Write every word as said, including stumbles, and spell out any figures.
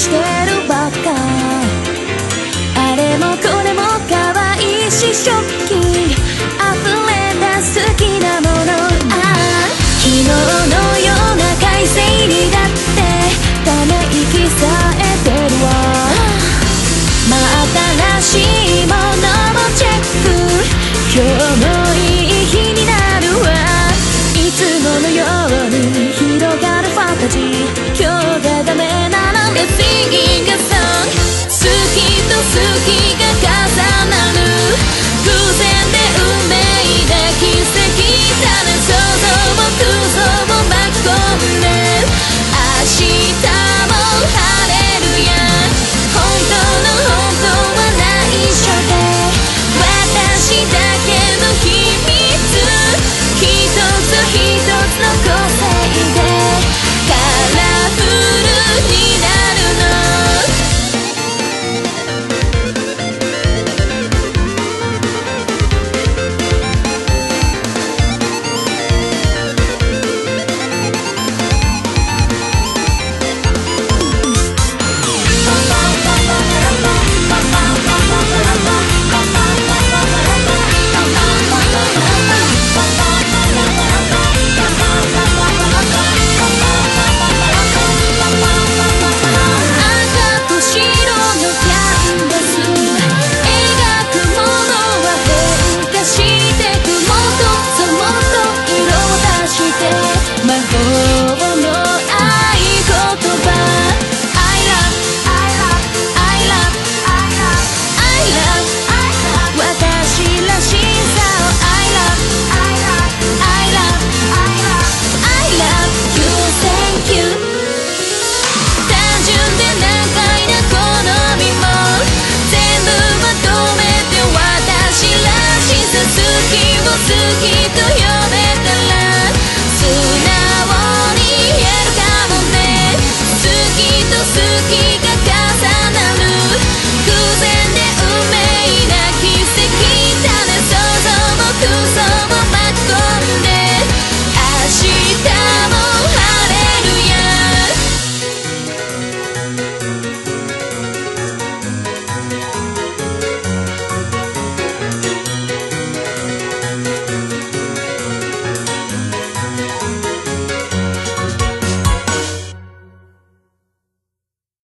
してるばっか。あれもこれも可愛いしショッキング溢れ出す好きなもの。ああ昨日のような快晴にだってため息さえてるわ。真新しいものをチェック。今日もいい日になるわ。いつものように広がるファンタジー。今日がダメなら Let's sing a song。 好きと好きが重なる偶然で運命で奇跡だね。想像も空想も巻き込んで明日も晴れるや。本当の本当は内緒で私だけの秘密。一つ一つの個性でカラフルになるの。好きと呼べたら素直に言えるかもね。好きと好きが重なる偶然